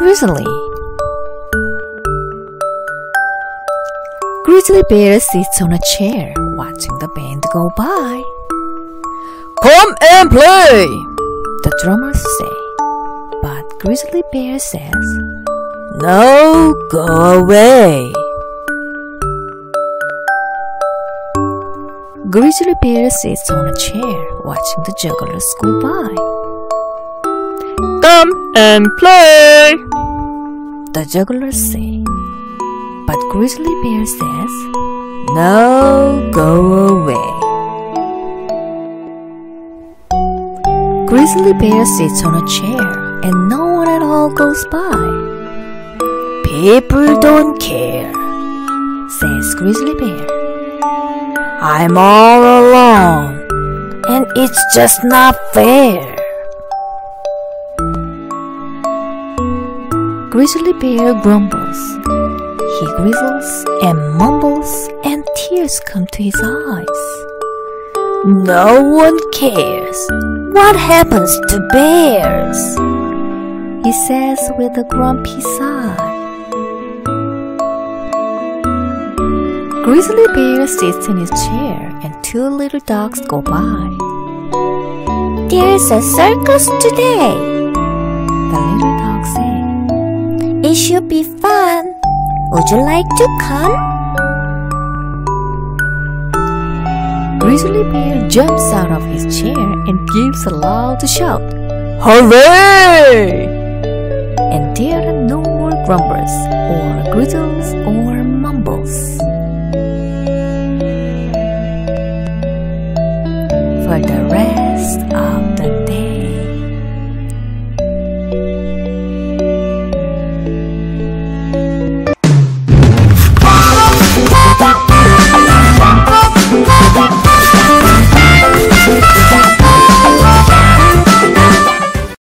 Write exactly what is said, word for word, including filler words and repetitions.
Grizzly. Grizzly Bear sits on a chair, watching the band go by. Come and play! The drummers say. But Grizzly Bear says, No, go away. Grizzly Bear sits on a chair, watching the jugglers go by. Come and play! The jugglers say. But Grizzly Bear says, No, go away. Grizzly Bear sits on a chair, and no one at all goes by. People don't care, says Grizzly Bear. I'm all alone, and it's just not fair. Grizzly Bear grumbles. He grizzles and mumbles, and tears come to his eyes. No one cares. What happens to bears? He says with a grumpy sigh. Grizzly Bear sits in his chair, and two little dogs go by. There's a circus today, the little dogs say. It should be fun. Would you like to come? Grizzly Bear jumps out of his chair and gives a loud shout. Hooray! And there are no more grumblers, or grizzles, or